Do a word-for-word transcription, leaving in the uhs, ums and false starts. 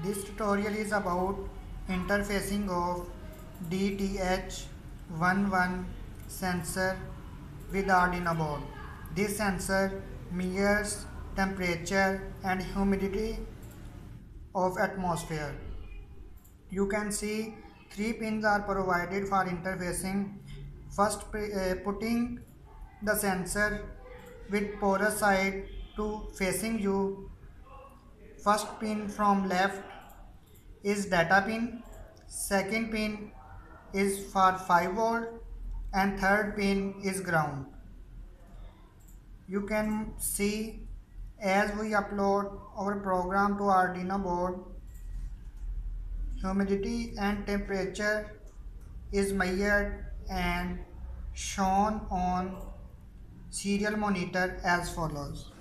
This tutorial is about interfacing of D H T eleven sensor with Arduino board. This sensor measures temperature and humidity of atmosphere. You can see three pins are provided for interfacing. First, uh, putting the sensor with porous side to facing you. First pin from left is data pin, second pin is for five volt and third pin is ground. You can see as we upload our program to Arduino board, humidity and temperature is measured and shown on serial monitor as follows.